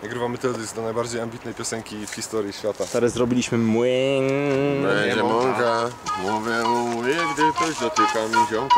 Nagrywamy teledysk do najbardziej ambitnej piosenki w historii świata. Teraz zrobiliśmy młyn. Będzie mąka, mówię, gdy ktoś dotyka mi ziomka.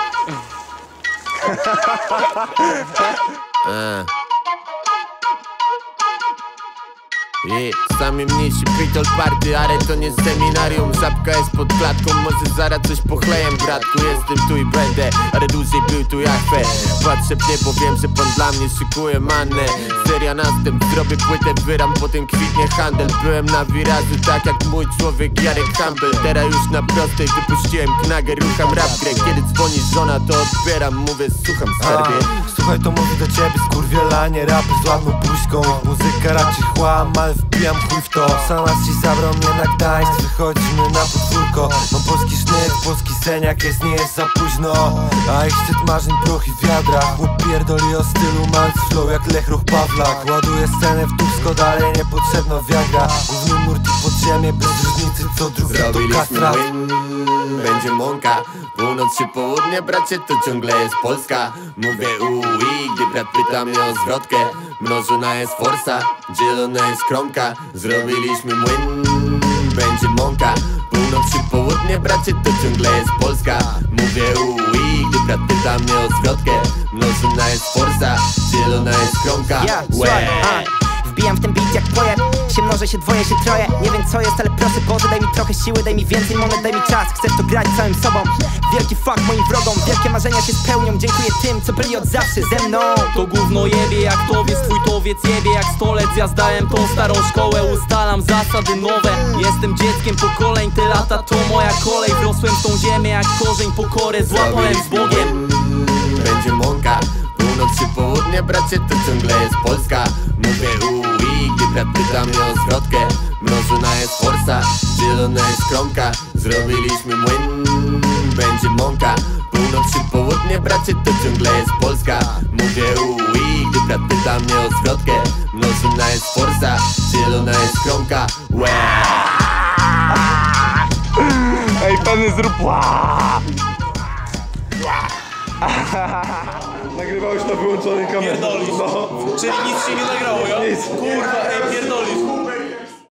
Sami mniejsi pitol party, ale to nie seminarium. Żabka jest pod klatką, może zaraz coś pochlejem. Bratku, jestem tu i będę, ale dłużej był tu Jachwę. Patrzę w niebo, wiem, że pan dla mnie szykuje mannę. Seria następ, zrobię płytę, wyram, potem kwitnie handel. Byłem na wirażu, tak jak mój człowiek Jarek Campbell. Teraz już na prostej wypuściłem knagę, rucham rap grę. Kiedy dzwoni żona, to odbieram, mówię, słucham skarbie. Słuchaj, to mówię do ciebie, skurwielanie, raper z ładną puszką. Muzyka raczej chłam, ale wbijam chuj w to. Sanas ci zabrał mnie na Gdańsk, wychodzimy na podwórko. Mam polski sznyt, polski sen, jak jest, nie jest za późno. A ich szczyt marzeń, proch i wiadra. Chłop pierdoli o stylu, malc flow jak Lechruch Pawlak. Ładuję scenę w Tusko, dalej niepotrzebna wiagra. Główny nurt i podziemie, bez różnicy, co drugi to kastrat. Będzie mąka, północ czy południe, bracie, to ciągle jest Polska. Mówię ui, gdy brat pyta mnie o zwrotkę. Mnożona jest forsa, dzielona jest kromka. Zrobiliśmy młyn, będzie mąka. Północ czy południe, bracie, to ciągle jest Polska. Mówię ui, gdy brat pyta mnie o zwrotkę. Mnożona jest forsa, dzielona jest kromka. Wbijam w ten beat jak pojeb. Się mnożę, się dwoje, się troje. Nie wiem co jest, ale proszę Boże, daj mi trochę siły, daj mi więcej monet, daj mi czas. Chcesz to grać całym sobą. Wielki fuck moim wrogom, wielkie marzenia się spełnią. Dziękuję tym, co byli od zawsze ze mną. To gówno jebie, jak towiec, twój towiec jebie jak stolec. Ja zdałem tą starą szkołę, ustalam zasady nowe. Jestem dzieckiem pokoleń, te lata to moja kolej. Wrosłem w tą ziemię jak korzeń, pokorę złapałem z Bogiem. Będzie mąka, północ czy południe, bracie, to ciągle jest Polska. Mówię ui, gdy brat pyta mnie o zwrotkę. Mnożona jest forsa, dzielona jest kromka. Zrobiliśmy młyn, będzie mąka. Północ czy południe, bracie, to ciągle jest Polska. Mówię ui, gdy brat pyta mnie o zwrotkę. Mnożona jest forsa, dzielona jest kromka. Ej, pany zrób. Nagrywałeś na wyłączonej kamerze. Pierdolisz. No. Czyli nic się nie nagrało, ja? Nic. Kurwa, ej, pierdolisz.